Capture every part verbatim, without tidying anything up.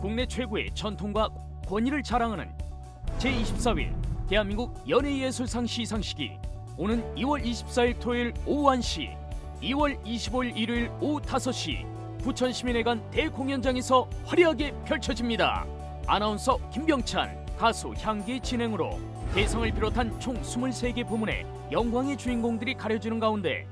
국내 최고의 전통과 권위를 자랑하는 제이십사 회 대한민국 연예예술상 시상식이 오는 이월 이십사일 토요일 오후 한 시, 이월 이십오일 일요일 오후 다섯 시 부천시민회관 대공연장에서 화려하게 펼쳐집니다. 아나운서 김병찬, 가수 향기의 진행으로 대상을 비롯한 총 이십삼 개 부문의 영광의 주인공들이 가려지는 가운데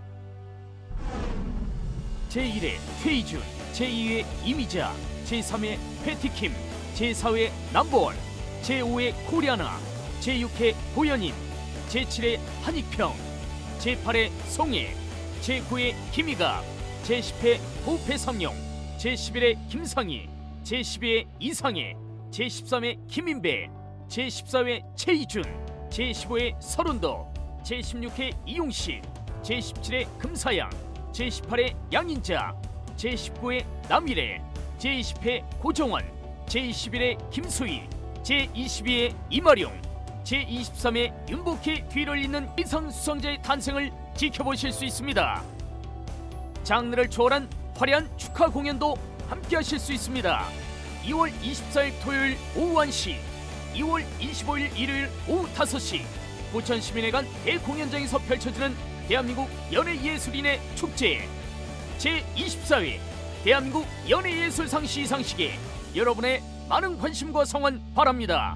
제일 회 최희준, 제이 회 이미자, 제삼 회 패티킴, 제사 회 넘버원, 제오 회 코리아나, 제육 회 고현임, 제칠 회 한익평, 제팔 회 송혜, 제구 회 김희갑, 제십 회 호패삼룡, 제십일 회 김상희, 제십이 회 이상해, 제십삼 회 김인배, 제십사 회 최희준, 제십오 회 서른도, 제십육 회 이용식, 제십칠 회 금사양, 제십팔 회 양인자, 제십구 회 남일애, 제이십 회 고정원, 제이십일 회 김수희, 제이십이 회 이마룡, 제이십삼 회 윤복희 뒤를 잇는 이상수상자의 탄생을 지켜보실 수 있습니다. 장르를 초월한 화려한 축하 공연도 함께 하실 수 있습니다. 이월 이십사일 토요일 오후 한 시, 이월 이십오일 일요일 오후 다섯 시 부천시민회관 대공연장에서 펼쳐지는 대한민국 연예예술인의 축제 제이십사 회 대한민국 연예예술상 시상식에 여러분의 많은 관심과 성원 바랍니다.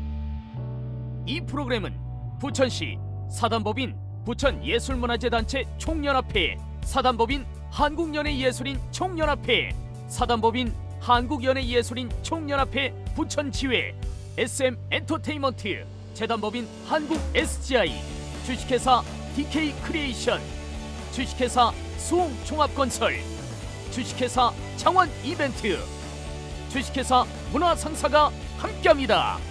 이 프로그램은 부천시 사단법인 부천예술문화재단체 총연합회, 사단법인 한국연예예술인 총연합회, 사단법인 한국연예예술인 총연합회 부천지회, 에스엠 엔터테인먼트, 재단법인 한국 에스지아이, 주식회사 디케이 크리에이션, 주식회사 수홍종합건설, 주식회사 장원 이벤트, 주식회사 문화상사가 함께합니다.